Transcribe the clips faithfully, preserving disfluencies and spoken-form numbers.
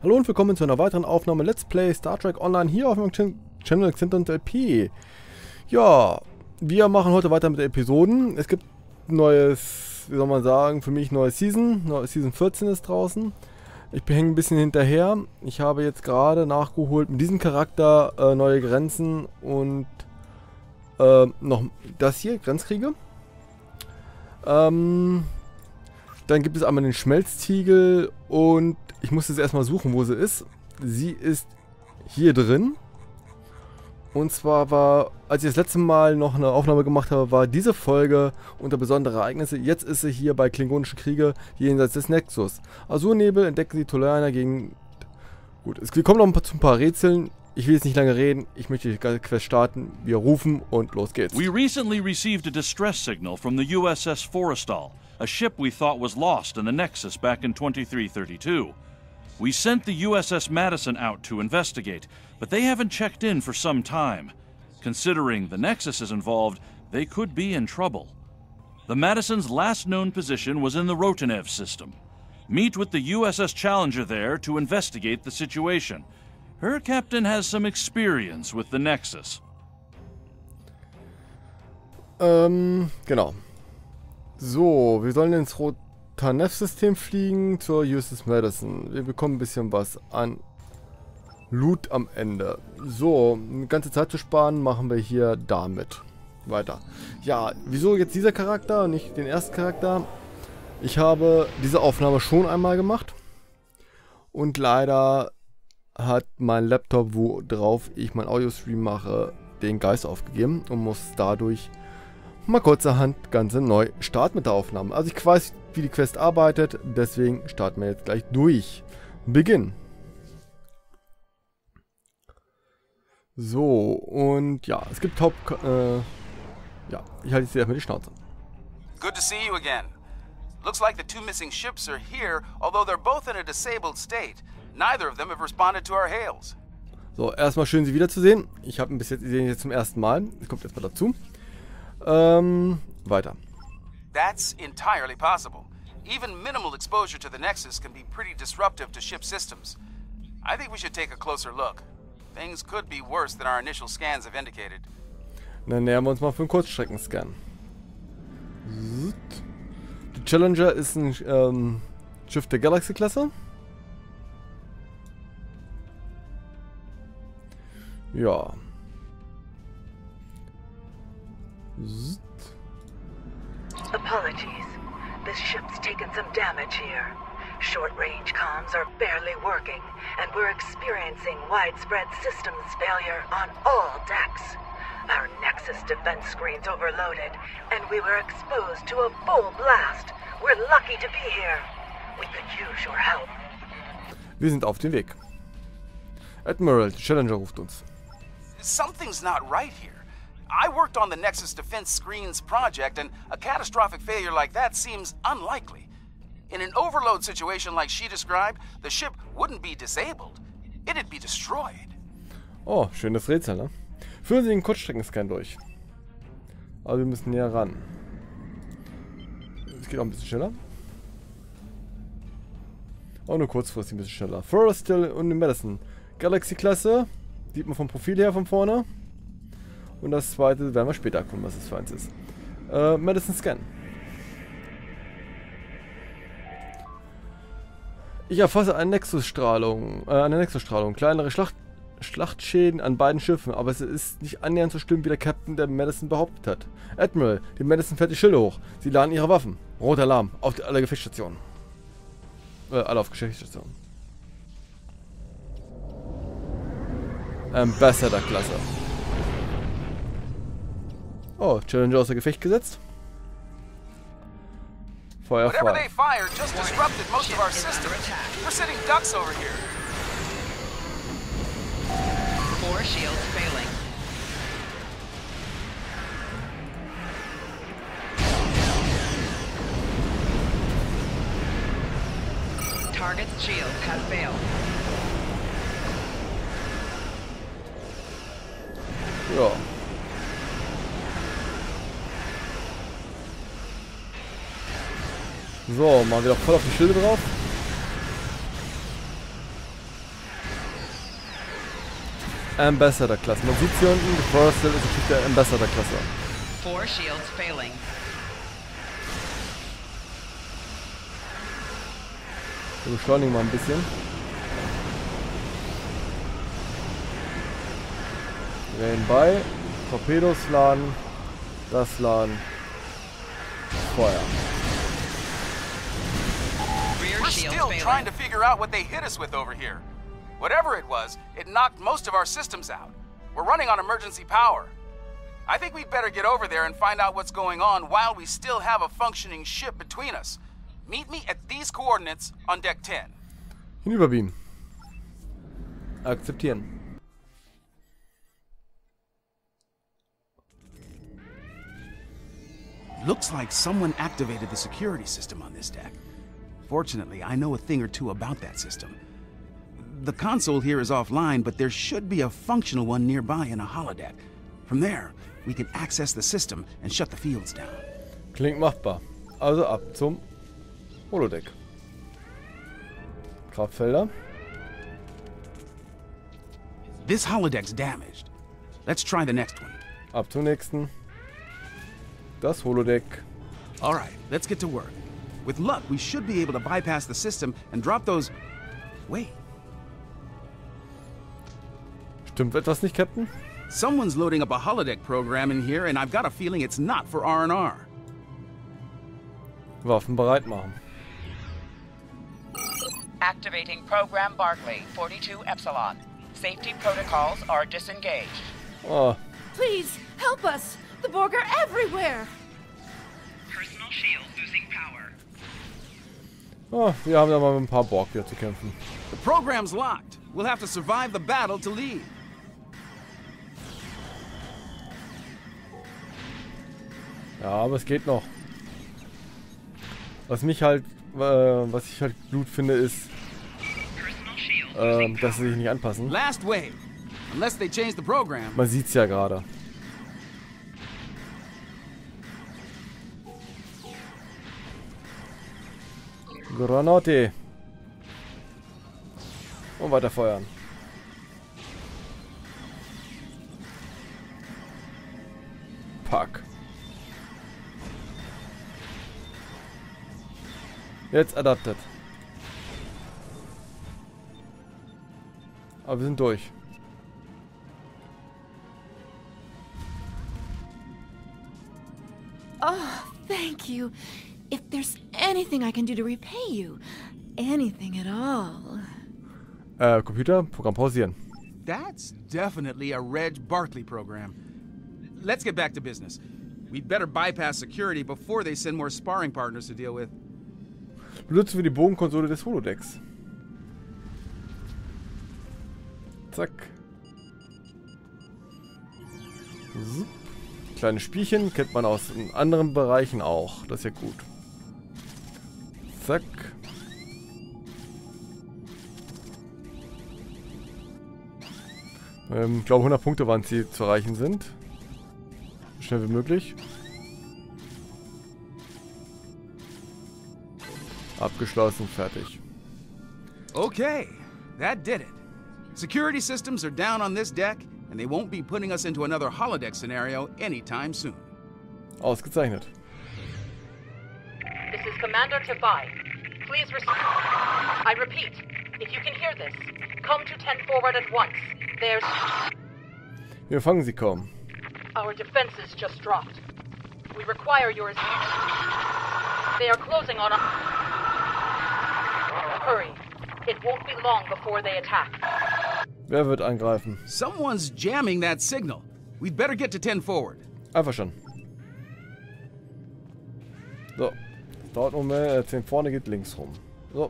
Hallo und willkommen zu einer weiteren Aufnahme Let's Play Star Trek Online hier auf meinem Ch Channel Xinton L P. Ja, wir machen heute weiter mit den Episoden. Es gibt ein neues, wie soll man sagen, für mich neue Season. Neue Season vierzehn ist draußen. Ich hänge ein bisschen hinterher. Ich habe jetzt gerade nachgeholt mit diesem Charakter äh, neue Grenzen und äh, noch das hier, Grenzkriege. Ähm, dann gibt es einmal den Schmelztiegel und ich musste sie erstmal suchen, wo sie ist. Sie ist hier drin. Und zwar war, als ich das letzte Mal noch eine Aufnahme gemacht habe, war diese Folge unter besondere Ereignisse. Jetzt ist sie hier bei Klingonischen Kriege jenseits des Nexus. Azurnebel entdecken die Tolianer gegen... Gut, es kommen noch ein paar, zu ein paar Rätseln. Ich will jetzt nicht lange reden. Ich möchte die Quest starten. Wir rufen und los geht's. We recently received a distress signal from the U S S Forrestal, a ship we thought was lost in the Nexus back in twenty-three thirty-two. We sent the U S S Madison out to investigate, but they haven't checked in for some time. Considering the Nexus is involved, they could be in trouble. The Madison's last known position was in the Rotanev system. Meet with the U S S Challenger there to investigate the situation. Her captain has some experience with the Nexus. Ähm, genau. So, wir sollen ins Rotanev-System fliegen zur U S S Madison. Wir bekommen ein bisschen was an Loot am Ende. So, um eine ganze Zeit zu sparen, machen wir hier damit weiter. Ja, wieso jetzt dieser Charakter, nicht den ersten Charakter? Ich habe diese Aufnahme schon einmal gemacht. Und leider hat mein Laptop, wo drauf ich mein Audio-Stream mache, den Geist aufgegeben und muss dadurch mal kurzerhand ganze neu starten mit der Aufnahme. Also ich weiß, wie die Quest arbeitet, deswegen starten wir jetzt gleich durch. Beginn. So, und ja, es gibt Haupt... Äh, ja, ich halte jetzt erstmal die Schnauze. Good to see you again. Looks like the two missing ships are here, although they're both in a disabled state. Neither of them have responded to our hails. So, erstmal schön, Sie wiederzusehen. Ich habe ihn bis jetzt, ich sehe ihn jetzt zum ersten Mal. Das kommt erstmal dazu. Ähm, weiter. That's entirely possible. Even minimal exposure to the Nexus can be pretty disruptive to ship systems. I think we should take a closer look. Things could be worse than our initial scans have indicated. Dann nähern wir uns mal für einen Kurzstreckenscan. Die Challenger ist ein ähm, Schiff der Galaxy-Klasse. Ja. Apologies. This ship's taken some damage here. Short-range comms are barely working, and we're experiencing widespread systems failure on all decks. Our Nexus defense screen's overloaded, and we were exposed to a full blast. We're lucky to be here. We could use your help. Wir sind auf dem Weg. Admiral, die Challenger ruft uns. Something's not right here. I worked on the Nexus Defense Screens project, and a catastrophic failure like that seems unlikely. In an overload situation like she described, the ship wouldn't be disabled. It'd be destroyed. Oh, schönes Rätsel, ne? Führen Sie den Kurzstreckenscan durch. Aber wir müssen näher ran. Es geht auch ein bisschen schneller. Auch nur kurzfristig ein bisschen schneller. Forrestal und Madison. Galaxy-Klasse. Sieht man vom Profil her von vorne. Und das zweite werden wir später gucken, was das für eins ist. Äh, Madison Scan. Ich erfasse eine Nexusstrahlung. Äh, eine Nexusstrahlung. Kleinere Schlacht Schlachtschäden an beiden Schiffen, aber es ist nicht annähernd so schlimm, wie der Captain der Madison behauptet hat. Admiral, die Madison fährt die Schilde hoch. Sie laden ihre Waffen. Roter Alarm. Auf alle Gefechtsstationen. Äh, alle auf Gefechtsstationen. Ambassador-Klasse. Oh, Challenger außer Gefecht gesetzt. Feuer Whatever frei. they fired just disrupted most of our systems. We're sitting ducks over here. Four shields failing. Target's shields have failed. Ja. So, mal wieder voll auf die Schilde drauf. Ambassador-Klasse. Man sieht hier unten, die Forrestal ist natürlich der Ambassador-Klasse. Four shields failing. Wir beschleunigen mal ein bisschen. Nebenbei. Torpedos laden. Das laden. Feuer. Rear We're shield still trying failing. to figure out what they hit us with over here. Whatever it was, it knocked most of our systems out. We're running on emergency power. I think we'd better get over there and find out what's going on while we still have a functioning ship between us. Meet me at these coordinates on deck ten. Hinüberbeamen. Akzeptieren. Looks like someone activated the security system on this deck. Fortunately, I know a thing or two about that system. The console here is offline, but there should be a functional one nearby in a holodeck. From there, we can access the system and shut the fields down. Klingt machbar. Also ab zum Holodeck. Kraftfelder. This holodeck's damaged. Let's try the next one. Ab zum nächsten. Das Holodeck. All right, let's get to work. With luck, we should be able to bypass the system and drop those... Wait, Stimmt etwas nicht, Captain? someone's loading up a holodeck program in here, and I've got a feeling it's not for R and R. Waffen bereit machen. Activating Program Barclay, forty-two Epsilon. Safety protocols are disengaged. Oh, Please, help us! The Borg are everywhere! Personal shield losing power. oh, wir haben da mal mit ein paar Borg wieder zu kämpfen. The program's locked. We'll have to survive the battle to leave. Ja, aber es geht noch. Was mich halt, äh, was ich halt gut finde, ist, Personal shield äh, losing dass sie power. sich nicht anpassen. Last wave. Unless they change the program. Man sieht's ja gerade. Granate. Und weiter feuern. Pack. Jetzt adapted. Aber wir sind durch. Oh, thank you. If there's anything I can do to repay you, anything at all. Äh, Computer, Programm pausieren. That's definitely a Reg Barclay program. Let's get back to business. We'd better bypass security before they send more sparring partners to deal with. Benutzen wir die Bogenkonsole des Holodecks. Zack. Zup. Kleine Spielchen kennt man aus anderen Bereichen auch. Das ist ja gut. Zack. Ähm, ich glaube hundert Punkte waren sie zu erreichen sind. So schnell wie möglich. Abgeschlossen, fertig. Okay, that did it. Security systems are down on this deck, and they won't be putting us into another holodeck scenario anytime soon. Ausgezeichnet. This is Commander Tavai. Please respond. I repeat, if you can hear this, come to ten forward at once. There's... Wir fangen sie kaum. Our defenses just dropped. We require your... They are closing on us. Hurry. It won't be long before they attack. Wer wird angreifen? Someone's jamming that signal. We'd better get to ten forward. Einfach schon. So. Das dauert noch mehr. zehn vorne geht links rum. So.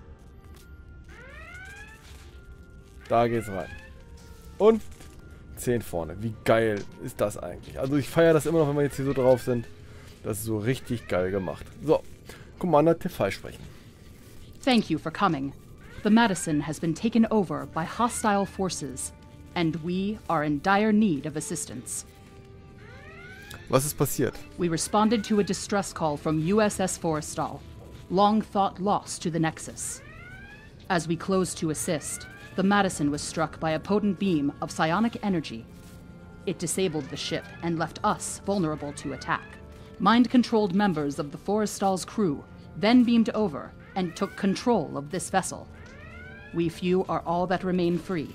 Da geht's rein. Und zehn vorne. Wie geil ist das eigentlich? Also ich feiere das immer noch, wenn wir jetzt hier so drauf sind. Das ist so richtig geil gemacht. So. Commander Tefai sprechen. Thank you for coming. The Madison has been taken over by hostile forces, and we are in dire need of assistance. Was ist passiert? We responded to a distress call from U S S Forrestal, long thought lost to the Nexus. As we closed to assist, the Madison was struck by a potent beam of psionic energy. It disabled the ship and left us vulnerable to attack. Mind-controlled members of the Forrestal's crew then beamed over and took control of this vessel. We few are all that remain free.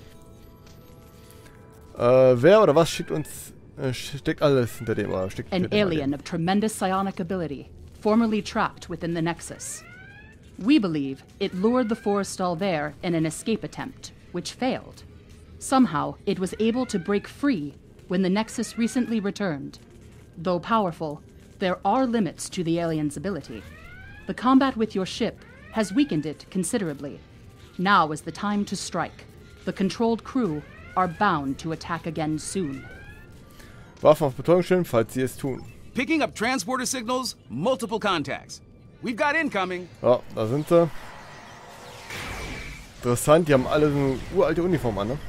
Äh, wer oder was schickt uns, äh, steckt alles hinter dem, oder steckt An hinter dem alien of tremendous psionic ability, formerly trapped within the Nexus. We believe it lured the Forrestal there in an escape attempt, which failed. Somehow, it was able to break free when the Nexus recently returned. Though powerful, there are limits to the alien's ability. The combat with your ship has weakened it considerably. Now is the time to strike. The controlled crew are bound to attack again soon. Waffen auf Beton stellen, falls sie es tun. Picking up transporter signals, multiple contacts. We've got incoming. Ja, da sind sie. Interessant, die haben alle so eine uralte Uniform an, ne?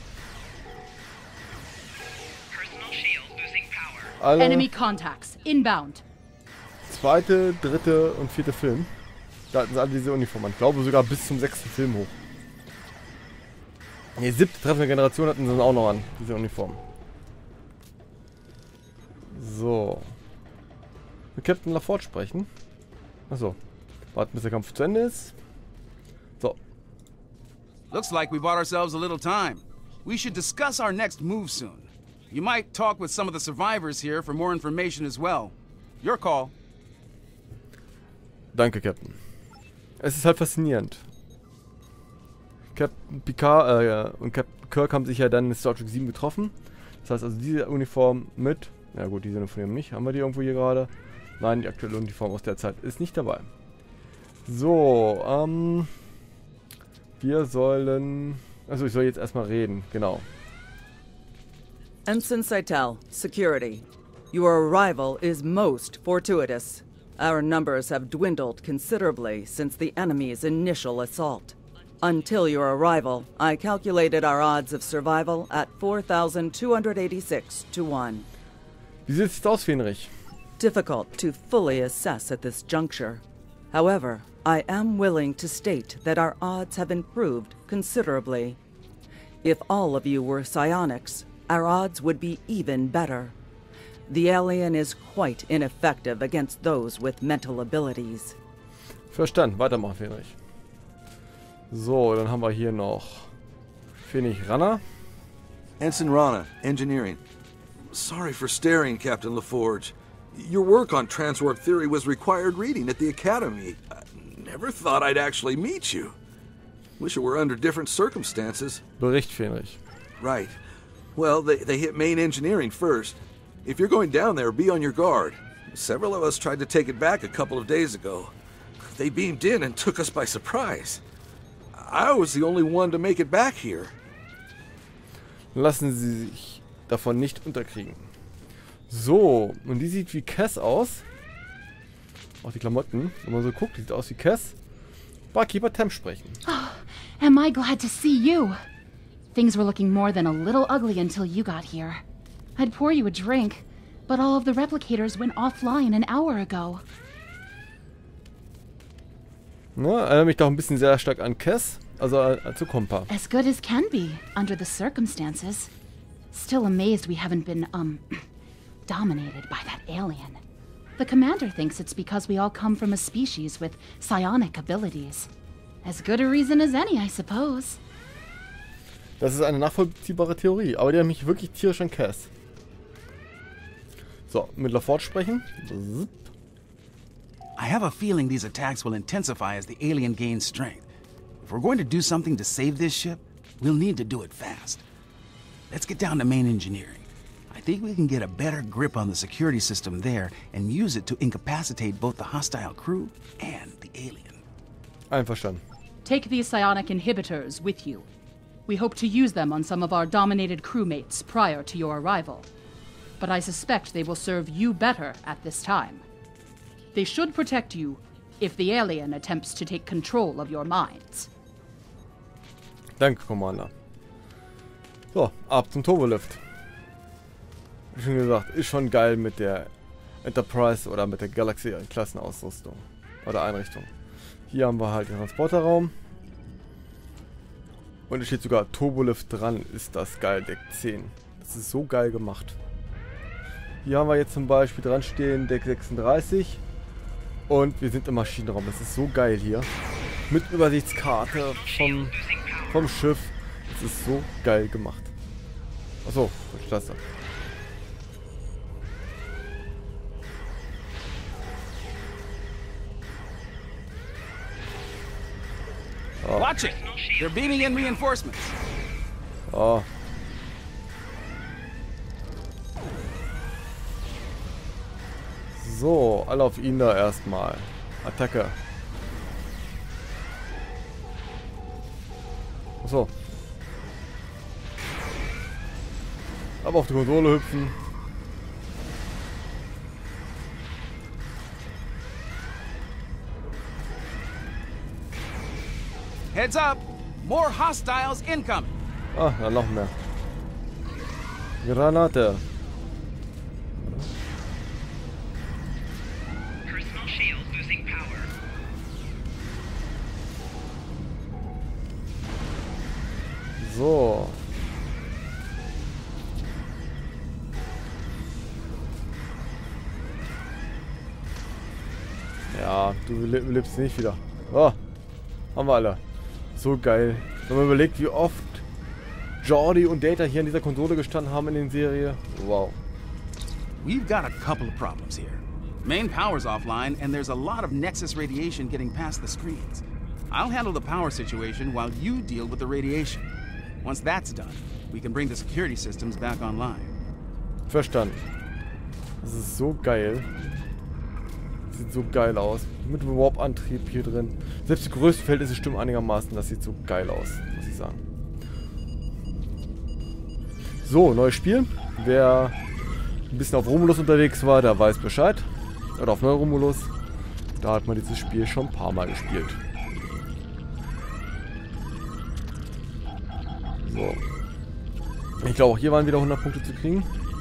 Personal shield losing power. Alle Enemy contacts inbound. zweite, dritte und vierte Film. Da hatten sie alle diese Uniform an. Ich glaube sogar bis zum sechsten Film hoch. Die siebte treffende Generation hatten sie auch noch an, diese Uniform. So. Mit Captain LaForge sprechen. Achso. Warten, bis der Kampf zu Ende ist. So. Looks like we bought ourselves a little time. We should discuss our next move soon. You might talk with some of the survivors here for more information as well. Your call. Danke, Captain. Es ist halt faszinierend. Captain Picard äh, und Captain Kirk haben sich ja dann in Star Trek sieben getroffen. Das heißt also diese Uniform mit... Ja gut, diese Uniform nicht. Haben wir die irgendwo hier gerade? Nein, die aktuelle Uniform aus der Zeit ist nicht dabei. So, ähm... wir sollen... Also ich soll jetzt erstmal reden, genau. Ensign Seitel, Security. Your arrival is most fortuitous. Our numbers have dwindled considerably since the enemy's initial assault. Until your arrival, I calculated our odds of survival at four thousand two hundred eighty-six to one. Wie sieht es aus, Fenrich? Difficult to fully assess at this juncture. However, I am willing to state that our odds have improved considerably. If all of you were psionics, our odds would be even better. The alien is quite ineffective against those with mental abilities. Verstanden. Weitermachen, Fenrich. So, dann haben wir hier noch Fenrich Rana. Ensign Rana, Engineering. Sorry for staring, Captain LaForge. Your work on transwarp theory was required reading at the Academy. I never thought I'd actually meet you. Wish it were under different circumstances. Bericht, Fenrich. Right. Well, they, they hit main engineering first. If you're going down there, be on your guard. Several of us tried to take it back a couple of days ago. They beamed in and took us by surprise. I was the only one to make it back here. Lassen Sie sich davon nicht unterkriegen. So, und die sieht wie Cass aus. Auch die Klamotten. Wenn man so guckt, die sieht aus wie Cass. Barkeeper Temp sprechen. Oh, am I glad to see you. Things were looking more than a little ugly until you got here. I'd pour you a drink, but all of the replicators went offline an hour ago. Na, erinnert mich doch ein bisschen sehr stark an Cass, also äh, zu Compa. As good as can be, under the circumstances. Still amazed we haven't been, um, dominated by that alien. The commander thinks it's because we all come from a species with psionic abilities. As good a reason as any, I suppose. Das ist eine nachvollziehbare Theorie, aber die hat mich wirklich tierisch an Cass. So, mit LaForge sprechen. I have a feeling these attacks will intensify as the alien gains strength. If we're going to do something to save this ship, we'll need to do it fast. Let's get down to main engineering. I think we can get a better grip on the security system there and use it to incapacitate both the hostile crew and the alien. Einverstanden. Take these psionic inhibitors with you. We hope to use them on some of our dominated crewmates prior to your arrival. But I suspect they will serve you better at this time. They should protect you if the alien attempts to take control of your minds. Danke, Commander. So, ab zum Turbolift. Wie schon gesagt, ist schon geil mit der Enterprise oder mit der Galaxy-Klassenausrüstung oder Einrichtung. Hier haben wir halt den Transporterraum. Und es steht sogar Turbolift dran. Ist das geil, Deck zehn. Das ist so geil gemacht. Hier haben wir jetzt zum Beispiel dran stehen Deck sechsunddreißig. Und wir sind im Maschinenraum. Das ist so geil hier. Mit Übersichtskarte vom, vom Schiff. Das ist so geil gemacht. Achso, was ist das da? Oh. Watch it! They're beaming in reinforcements. Oh. So, alle auf ihn da erstmal. Attacke. Achso. Aber auf die Konsole hüpfen. Heads up! More hostiles incoming! Ah, ja, noch mehr. Granate. Personal shield losing power. So. Ja, du lebst nicht wieder. Oh, haben wir alle. So geil. Wenn man überlegt, wie oft Geordi und Data hier in dieser Konsole gestanden haben in der Serie. Wow. We've got a couple of problems here. Main power's offline, and there's a lot of Nexus radiation getting past the screens. I'll handle the power situation while you deal with the radiation. Once that's done, we can bring the security systems back online. Verstanden. Das ist so geil. Sieht so geil aus. Mit Warp-Antrieb hier drin. Selbst die größten Verhältnisse stimmen einigermaßen. Das sieht so geil aus, muss ich sagen. So, neues Spiel. Wer ein bisschen auf Romulus unterwegs war, der weiß Bescheid. Oder auf Neuromulus. Da hat man dieses Spiel schon ein paar Mal gespielt. So. Ich glaube, auch hier waren wieder hundert Punkte zu kriegen.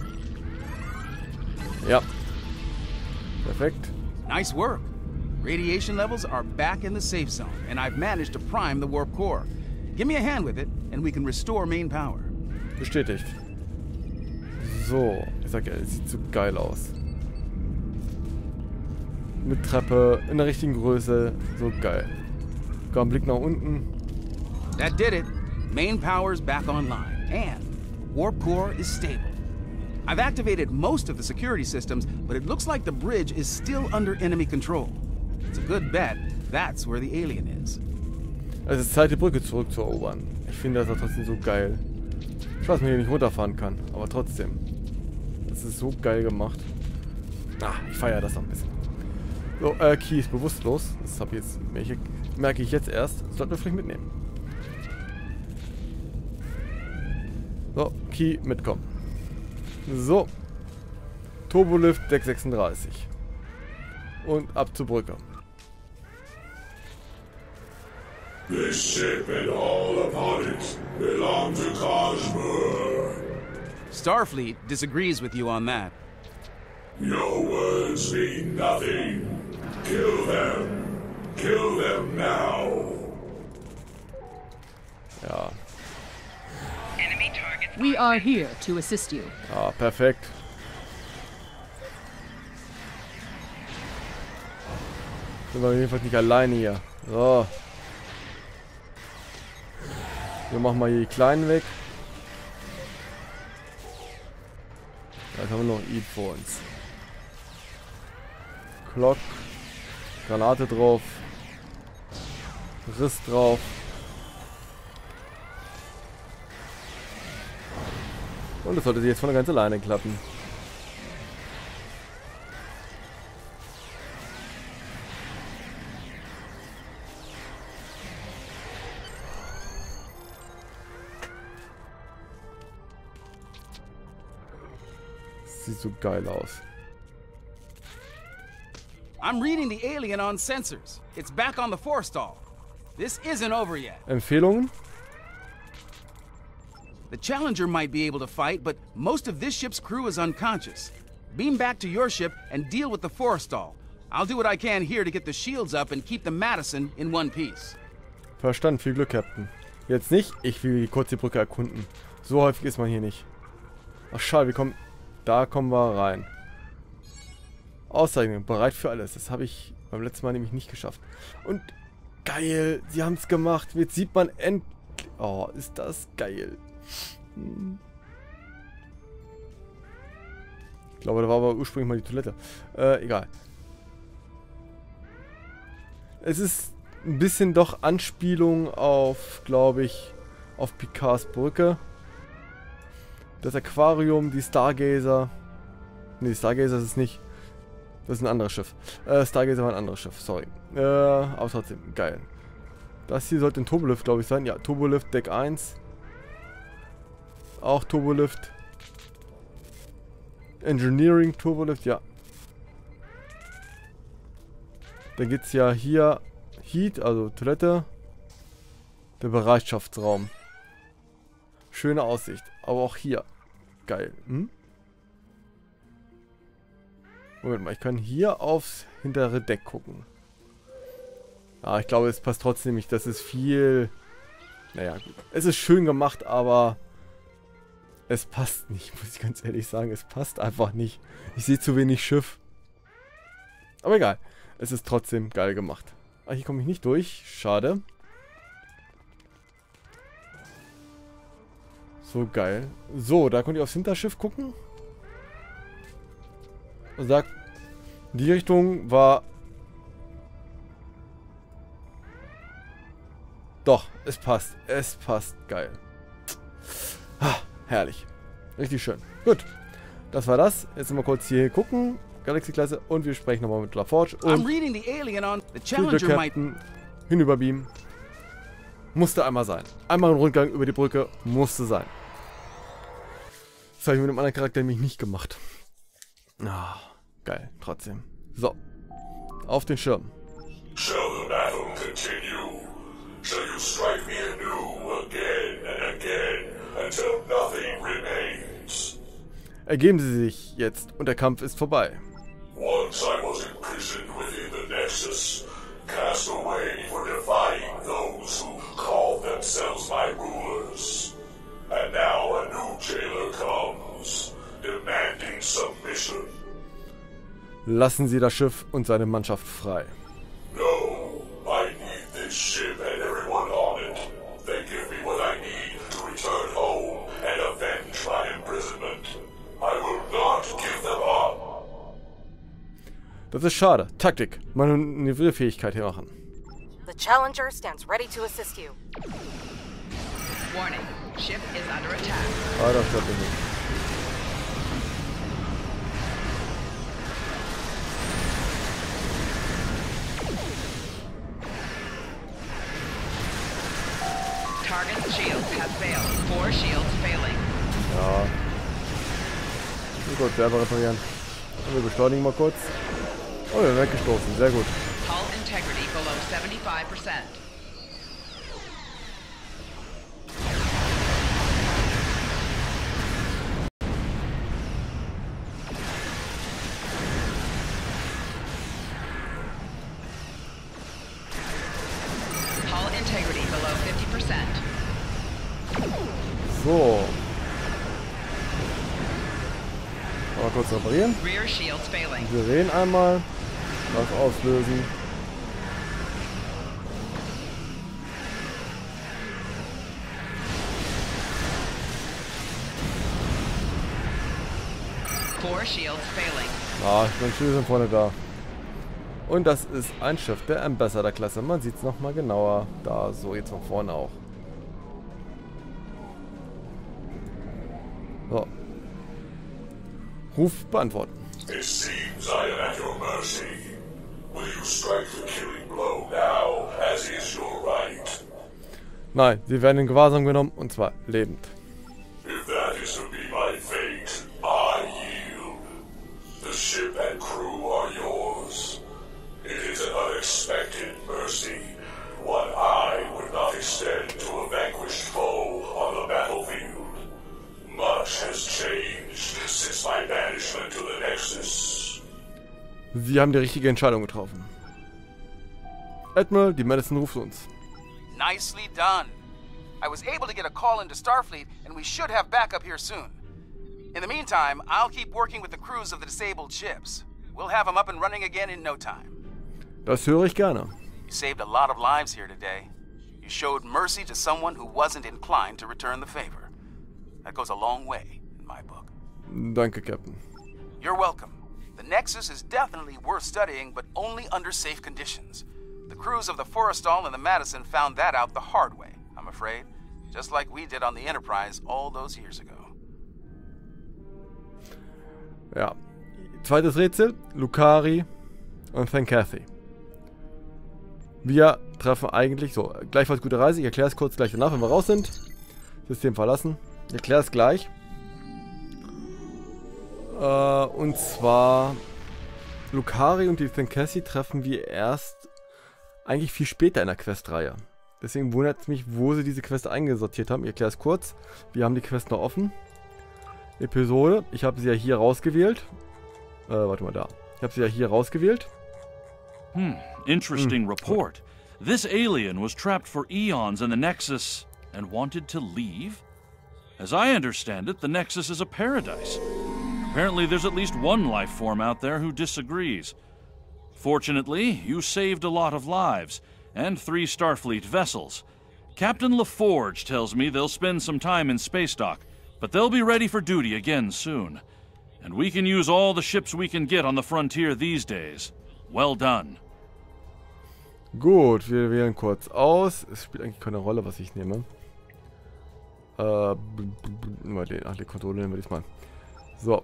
Ja. Perfekt. Nice work. Radiation levels are back in the safe zone, and I've managed to prime the warp core. Give me a hand with it, and we can restore main power. Bestätigt. So, ich sag ja, es sieht so geil aus. Mit Treppe, in der richtigen Größe, so geil. Sogar ein Blick nach unten. That did it. Main power's back online, and warp core is stable. I've activated most of the security systems, but it looks like the bridge is still under enemy control. It's a good bet that's where the alien is. Es ist Zeit, die Brücke zurückzuerobern. Ich finde das auch trotzdem so geil. Ich weiß, dass man hier nicht runterfahren kann, aber trotzdem. Das ist so geil gemacht. Ah, ich feiere das noch ein bisschen. So, äh, Key ist bewusstlos. Das hab ich jetzt, merke ich jetzt erst. Das sollten wir vielleicht mitnehmen. So, Key mitkommen. So. Turbolift Deck sechsunddreißig. Und ab zur Brücke. This ship and all upon it belong to Cosmos. Starfleet disagrees with you on that. Your words mean nothing. Kill them. Kill them now. Ja. We are here to assist you. Ah, perfekt. Sind wir jedenfalls nicht alleine hier. So. Wir machen mal hier die Kleinen weg. Jetzt haben wir noch Eat vor uns. Glock. Granate drauf. Riss drauf. Und das sollte sich jetzt von der ganz alleine klappen. Sieht so geil aus. I'm reading the alien on sensors. It's back on the forestall. This isn't over yet. Empfehlungen? The Challenger might be able to fight, but most of this ship's crew is unconscious. Beam back to your ship and deal with the Forestall. I'll do what I can here to get the shields up and keep the Madison in one piece. Verstanden, viel Glück, Captain. Jetzt nicht. Ich will kurz die Brücke erkunden. So häufig ist man hier nicht. Ach schade, wir kommen... Da kommen wir rein. Auszeichnung. Bereit für alles. Das habe ich beim letzten Mal nämlich nicht geschafft. Und geil. Sie haben es gemacht. Jetzt sieht man endlich... Oh, ist das geil. Hm. Ich glaube, da war aber ursprünglich mal die Toilette. Äh, egal. Es ist ein bisschen doch Anspielung auf, glaube ich, auf Picards Brücke. Das Aquarium, die Stargazer. Ne, die Stargazer ist es nicht. Das ist ein anderes Schiff. Äh, Stargazer war ein anderes Schiff, sorry. Äh, aber trotzdem, geil. Das hier sollte ein Turbolift, glaube ich, sein. Ja, Turbolift Deck eins. Auch Turbolift. Engineering Turbolift, ja. Dann gibt es ja hier Heat, also Toilette. Der Bereitschaftsraum. Schöne Aussicht. Aber auch hier. Geil. Hm? Moment mal, ich kann hier aufs hintere Deck gucken. Ah, ich glaube, es passt trotzdem nicht. Das ist viel... Naja, gut. Es ist schön gemacht, aber... Es passt nicht, muss ich ganz ehrlich sagen. Es passt einfach nicht. Ich sehe zu wenig Schiff. Aber egal. Es ist trotzdem geil gemacht. Ah, hier komme ich nicht durch. Schade. So geil. So, da könnt ihr aufs Hinterschiff gucken. Und sagt, die Richtung war... Doch, es passt. Es passt. Geil. Ah, herrlich. Richtig schön. Gut. Das war das. Jetzt mal kurz hier gucken. Galaxy-Klasse. Und wir sprechen nochmal mit LaForge. Und Captain hinüberbeamen. Musste einmal sein. Einmal ein Rundgang über die Brücke. Musste sein. Das habe ich mit einem anderen Charakter nämlich nicht gemacht. Ah, geil. Trotzdem. So. Auf den Schirm. Shall the battle continue? Shall you strike me anew again and again until nothing remains? Ergeben Sie sich jetzt und der Kampf ist vorbei. Once I was imprisoned within the Nexus, cast away for defying those who called themselves my rulers. And now a new jailer comes, demanding submission. Lassen Sie das Schiff und seine Mannschaft frei. No, I need this ship and everyone on it. They give me what I need to return home and avenge my imprisonment. I will not give them up. Das ist schade. Taktik. Manövrierfähigkeit hier machen. The Challenger stands ready to assist you. Warning. Ship is under attack. Ah, das klappt nicht. Target shields have failed. Four shields failing. Ja. Oh Gott, selber reparieren. Und wir beschleunigen mal kurz. Oh, wir sind weggestoßen. Sehr gut. Hull integrity below seventy-five percent. Hull integrity below fifty percent. So. Mal kurz reparieren. Rear shields failing. Wir drehen einmal. Das auslösen. Four shields failing. Ah, meine Schilde sind vorne da. Und das ist ein Schiff der Ambassador-Klasse. Man sieht es nochmal genauer. Da, so, jetzt von vorne auch. So. Ruf beantworten. It seems I am at your mercy. Will you strike the killing blow now, as is your right? Nein, sie werden in Gewahrsam genommen, und zwar lebend. If that is to be my fate, I yield. The ship and crew are yours. It is an unexpected mercy, one I would not extend to a vanquished foe on the battlefield. Much has changed since my banishment to the Nexus. Sie haben die richtige Entscheidung getroffen. Admiral, die Madison ruft uns. Nicely done. I was able to get a call into Starfleet, and we should have backup here soon. In the meantime, I'll keep working with the crews of the disabled ships. We'll have them up and running again in no time. Das höre ich gerne. You saved a lot of lives here today. You showed mercy to someone who wasn't inclined to return the favor. That goes a long way in my book. Danke, Captain. You're welcome. The Nexus is definitely worth studying, but only under safe conditions. The crews of the Forrestal and the Madison found that out the hard way, I'm afraid. Just like we did on the Enterprise all those years ago. Ja. Zweites Rätsel. Lukari und Thankathy. Wir treffen eigentlich... So, gleichfalls gute Reise. Ich erkläre es kurz gleich danach, wenn wir raus sind. System verlassen. Ich erkläre es gleich. Äh, und zwar... Lukari und die Thankathy treffen wir erst... eigentlich viel später in der Questreihe. Deswegen wundert es mich, wo sie diese Quest eingesortiert haben. Ich erkläre es kurz. Wir haben die Quest noch offen. Episode. Ich habe sie ja hier rausgewählt. Äh, warte mal da. Ich habe sie ja hier rausgewählt. Hmm, interesting hm. report. This alien was trapped for eons in the Nexus and wanted to leave? As I understand it, the Nexus is a paradise. Apparently there's at least one life form out there who disagrees. Fortunately, you saved a lot of lives, and three Starfleet vessels. Captain LaForge tells me they'll spend some time in space dock, but they'll be ready for duty again soon. And we can use all the ships we can get on the frontier these days. Well done. Gut, wir wählen kurz aus. Es spielt eigentlich keine Rolle, was ich nehme. Äh, mal den, ach, die Kontrolle nehmen wir diesmal. So.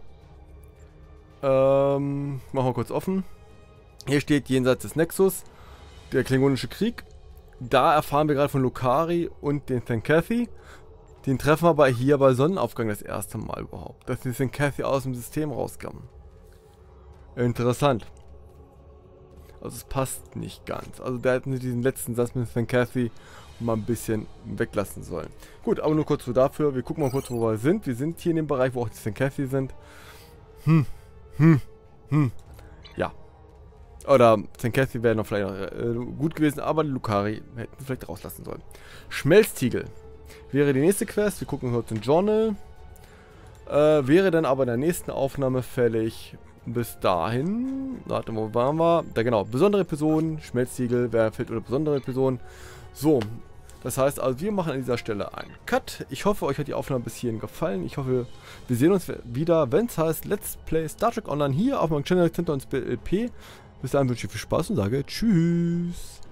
Ähm, machen wir kurz offen. Hier steht jenseits des Nexus, der Klingonische Krieg. Da erfahren wir gerade von Lukari und den Thankathy. Den treffen wir aber hier bei Sonnenaufgang das erste Mal überhaupt. Dass die Thankathy aus dem System rauskam. Interessant. Also es passt nicht ganz. Also da hätten sie diesen letzten Satz mit Thankathy mal ein bisschen weglassen sollen. Gut, aber nur kurz so dafür. Wir gucken mal kurz, wo wir sind. Wir sind hier in dem Bereich, wo auch die Thankathy sind. Hm, hm, hm. Ja. Oder Thankathy wäre noch vielleicht noch, äh, gut gewesen, aber die Lukari hätten sie vielleicht rauslassen sollen. Schmelztiegel wäre die nächste Quest. Wir gucken kurz im Journal. Äh, wäre dann aber in der nächsten Aufnahme fällig. Bis dahin. Warte, wo waren wir? Da genau. Besondere Personen, Schmelztiegel, wer fehlt oder besondere Personen. So. Das heißt also, wir machen an dieser Stelle einen Cut. Ich hoffe, euch hat die Aufnahme bis hierhin gefallen. Ich hoffe, wir sehen uns wieder, wenn es heißt Let's Play Star Trek Online hier auf meinem Channel Center und L P. Bis dahin wünsche ich viel Spaß und sage Tschüss.